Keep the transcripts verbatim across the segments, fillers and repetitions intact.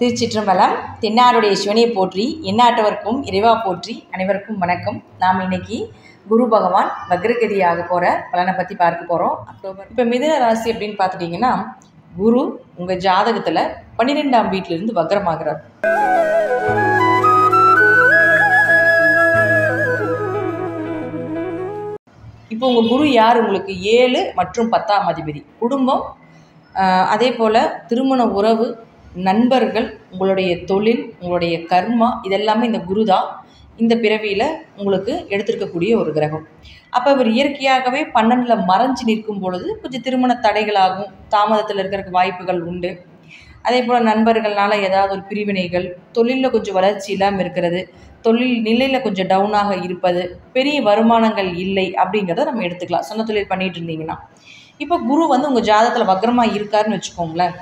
திருச்சிற்றம்பலம். தென்னாடுடைய சிவனை போற்றி, எந்நாட்டவர்க்கும் இறைவா போற்றி. அனைவருக்கும் வணக்கம். நாம் இன்னைக்கு குரு பகவான் வக்ரகதியாக போகிற பலனை பற்றி பார்க்க போகிறோம். அக்டோபர் இப்போ மிதுன ராசி அப்படின்னு பார்த்துட்டிங்கன்னா, குரு உங்கள் ஜாதகத்தில் பன்னிரெண்டாம் வீட்டிலிருந்து வக்ரமாகிறார். இப்போ உங்கள் குரு யார்? உங்களுக்கு ஏழு மற்றும் பத்தாம் அதிபதி. குடும்பம், அதே போல் திருமண உறவு, நண்பர்கள், உங்களுடைய தொழில், உங்களுடைய கர்மா, இதெல்லாமே இந்த குரு தான் இந்த பிறவியில் உங்களுக்கு எடுத்திருக்கக்கூடிய ஒரு கிரகம். அப்போ இவர் இயற்கையாகவே பன்னெண்டில் மறைஞ்சு நிற்கும் பொழுது கொஞ்சம் திருமண தடைகளாகும், தாமதத்தில் இருக்கிறதுக்கு வாய்ப்புகள் உண்டு. அதே போல் நண்பர்களால் ஏதாவது ஒரு பிரிவினைகள், தொழிலில் கொஞ்சம் வளர்ச்சி இல்லாமல் இருக்கிறது, தொழில் நிலையில் கொஞ்சம் டவுனாக இருப்பது, பெரிய வருமானங்கள் இல்லை அப்படிங்கிறத நம்ம எடுத்துக்கலாம். சொந்த தொழில் பண்ணிகிட்டு இருந்தீங்கன்னா. இப்போ குரு வந்து உங்கள் ஜாதகத்தில் வக்ரமாக இருக்காருன்னு வச்சுக்கோங்களேன்,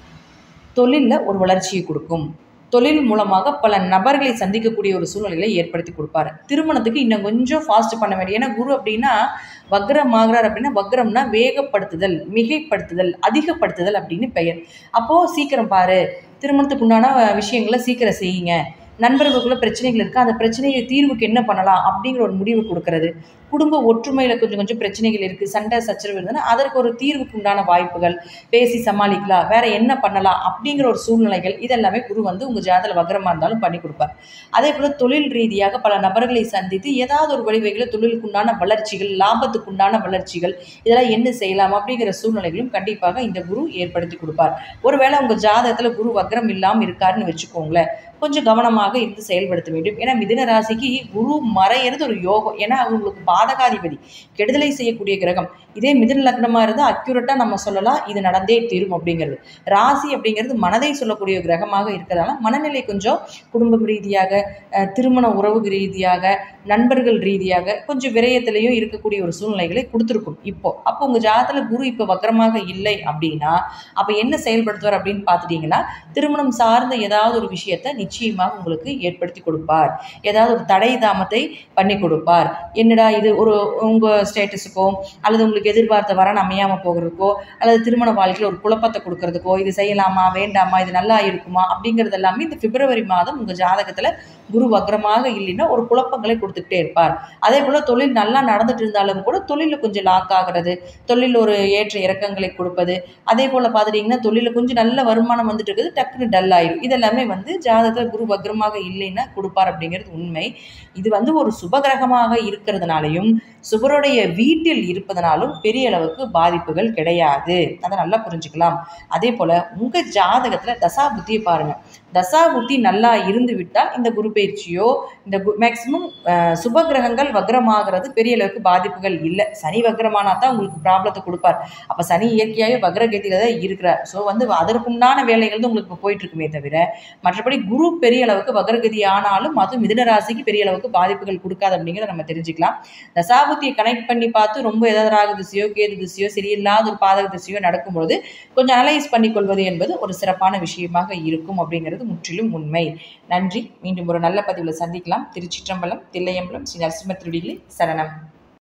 தொழிலில் ஒரு வளர்ச்சியை கொடுக்கும். தொழில் மூலமாக பல நபர்களை சந்திக்கக்கூடிய ஒரு சூழ்நிலைகளை ஏற்படுத்தி கொடுப்பாரு. திருமணத்துக்கு இன்னும் கொஞ்சம் ஃபாஸ்ட் பண்ண வேண்டிய, ஏன்னா குரு அப்படின்னா வக்ரமாகிறார் அப்படின்னா, வக்ரம்னா வேகப்படுத்துதல், மிகைப்படுத்துதல், அதிகப்படுத்துதல் அப்படின்னு பெயர். அப்போது சீக்கிரம் பாரு, திருமணத்துக்கு உண்டான விஷயங்களை சீக்கிரம் செய்யுங்க. நண்பர்களுக்குள்ள பிரச்சனைகள் இருக்குது, அந்த பிரச்சனையை தீர்வுக்கு என்ன பண்ணலாம் அப்படிங்கிற ஒரு முடிவு கொடுக்கறது. குடும்ப ஒற்றுமையில் கொஞ்சம் கொஞ்சம் பிரச்சனைகள் இருக்குது, சண்டை சச்சரவு இருந்ததுன்னா அதற்கு ஒரு தீர்வுக்கு உண்டான வாய்ப்புகள், பேசி சமாளிக்கலாம், வேறு என்ன பண்ணலாம் அப்படிங்கிற ஒரு சூழ்நிலைகள், இதெல்லாமே குரு வந்து உங்கள் ஜாதகத்தில் வக்ரமாக இருந்தாலும் பண்ணி கொடுப்பார். அதே போல் தொழில் ரீதியாக பல நபர்களை சந்தித்து ஏதாவது ஒரு வழிவகையில் தொழிலுக்குண்டான வளர்ச்சிகள், லாபத்துக்குண்டான வளர்ச்சிகள், இதெல்லாம் என்ன செய்யலாம் அப்படிங்கிற சூழ்நிலைகளும் கண்டிப்பாக இந்த குரு ஏற்படுத்தி கொடுப்பார். ஒருவேளை உங்கள் ஜாதகத்தில் குரு வக்ரம் இல்லாமல் இருக்காருன்னு வச்சுக்கோங்களேன், கொஞ்சம் கவனமாக இருந்து செயல்படுத்த வேண்டும். ஏன்னா மிதுன ராசிக்கு குரு மறையிறது ஒரு யோகம். ஏன்னா அவங்களுக்கு பாதகாதிபதி, கெடுதலை செய்யக்கூடிய கிரகம். இதே மிதுன லக்னமாக இருந்தால் அக்யூரேட்டாக நம்ம சொல்லலாம், இது நடந்தே தீரும் அப்படிங்கிறது. ராசி அப்படிங்கிறது மனதை சொல்லக்கூடிய கிரகமாக இருக்கிறதால மனநிலை கொஞ்சம் குடும்பம் ரீதியாக, திருமண உறவு ரீதியாக, நண்பர்கள் ரீதியாக கொஞ்சம் விரயத்திலையும் இருக்கக்கூடிய ஒரு சூழ்நிலைகளை கொடுத்துருக்கும் இப்போ. அப்போ உங்கள் ஜாதகத்தில் குரு இப்போ வக்ரமாக இல்லை அப்படின்னா, அப்போ என்ன செயல்படுத்துவார் அப்படின்னு பார்த்துட்டிங்கன்னா, திருமணம் சார்ந்த ஏதாவது ஒரு விஷயத்தை நிச்சயமாக உங்களுக்கு ஏற்படுத்தி கொடுப்பார். ஏதாவது ஒரு தடை தாமத்தை பண்ணி கொடுப்பார். என்னடா இது, ஒரு உங்கள் ஸ்டேட்டஸுக்கோ அல்லது உங்களுக்கு எதிர்பார்த்த வரன் அமையாமல் போகிறதுக்கோ அல்லது திருமண வாழ்க்கையில் ஒரு குழப்பத்தை கொடுக்கறதுக்கோ, இது செய்யலாமா வேண்டாமா, இது நல்லா இருக்குமா அப்படிங்கிறது எல்லாமே இந்த பிப்ரவரி மாதம் உங்கள் ஜாதகத்தில் குரு வக்ரமாக இல்லைன்னா ஒரு குழப்பங்களை கொடுத்துக்கிட்டே இருப்பார். அதே போல் தொழில் நல்லா நடந்துட்டு இருந்தாலும் கூட தொழிலில் கொஞ்சம் லாக் ஆகிறது, தொழிலில் ஒரு ஏற்ற இறக்கங்களை கொடுப்பது. அதே போல் பார்த்துட்டிங்கன்னா தொழிலில் கொஞ்சம் நல்ல வருமானம் வந்துட்டு இருக்குது, டக்குன்னு டல் ஆயிடும். இதெல்லாமே வந்து ஜாதகத்தில் குரு வக்ரமாக இல்லைன்னா கொடுப்பார் அப்படிங்கிறது உண்மை. இது வந்து ஒரு சுபகிரகமாக இருக்கிறதுனாலையும் சுபருடைய வீட்டில் இருப்பதனாலும் பெரிய அளவுக்கு பாதிப்புகள் கிடையாது. அதை நல்லா புரிஞ்சுக்கலாம். அதே போல் உங்கள் ஜாதகத்தில் தசா புத்தியை பாருங்கள். தசா புத்தி நல்லா இருந்து விட்டால் இந்த குரு பயிற்சியோ, இந்த மேக்சிமம் சுபகிரகங்கள் வக்ரமாகிறது பெரிய அளவுக்கு பாதிப்புகள் இல்லை. சனி வக்ரமானா தான் உங்களுக்கு ப்ராப்ளத்தை கொடுப்பார். அப்போ சனி இயற்கையாகவே வக்ரகதியில் தான் இருக்கிறார். ஸோ வந்து அதற்குண்டான வேலைகள் தான் உங்களுக்கு இப்போ போயிட்டுருக்குமே தவிர, மற்றபடி குரு பெரிய அளவுக்கு வக்ரகதி ஆனாலும் அது மிதுன ராசிக்கு பெரிய அளவுக்கு பாதிப்புகள் கொடுக்காது அப்படிங்கிறத நம்ம தெரிஞ்சுக்கலாம். தசாபுத்தியை கனெக்ட் பண்ணி பார்த்து ரொம்ப ஏதாவது ராகு திசையோ கேது திசையோ சரியில்லாத ஒரு பாதக திசையோ நடக்கும்பொழுது கொஞ்சம் அனலைஸ் பண்ணிக்கொள்வது என்பது ஒரு சிறப்பான விஷயமாக இருக்கும் அப்படிங்கிறது முற்றிலும் உண்மை. நன்றி. மீண்டும் ஒரு நல்ல பதிவில் சந்திக்கலாம். திருச்சிற்றம்பலம், தில்லையம்பலம், ஸ்ரீ நரசிம்ம திருடிகளே சரணம்.